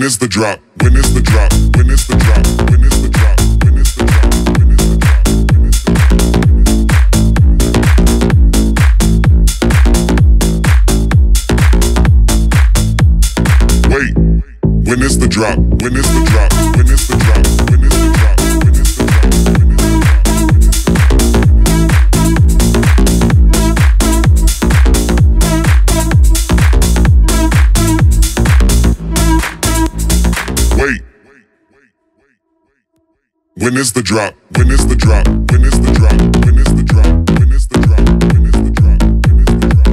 is the drop? When is the drop? When is the drop? When is the drop? When is the drop? When is the drop? When is the drop? Wait. When is the drop? When is the drop? When is the drop? When is the drop? When is the drop? When is the drop? Wait. When is the drop? When is the drop? When is the drop? When is the drop? When is the drop? When is the drop? When is the drop?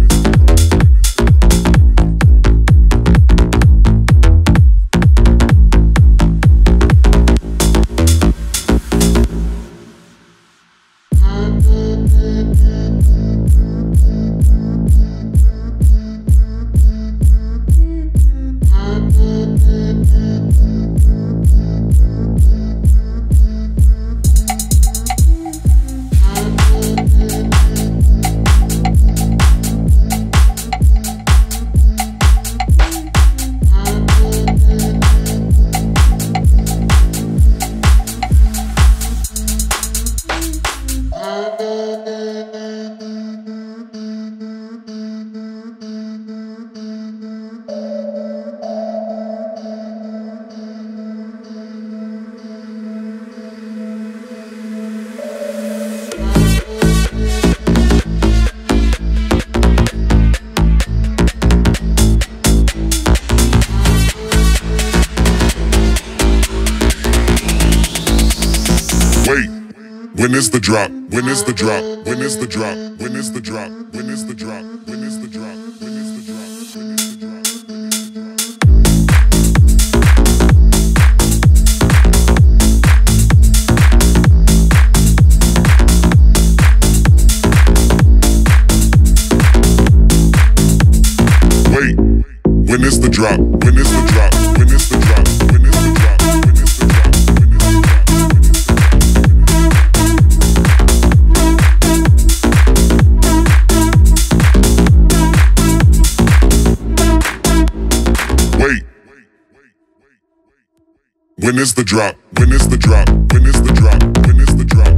When is the drop? When is the drop? When is the drop? When is the drop? When is the drop? When is the drop? When is the drop? When is the drop? Wait. When is the drop? When is the drop? When is the drop? When is the drop? When is the drop? When is the drop? When is the drop? When is the drop? When is the drop?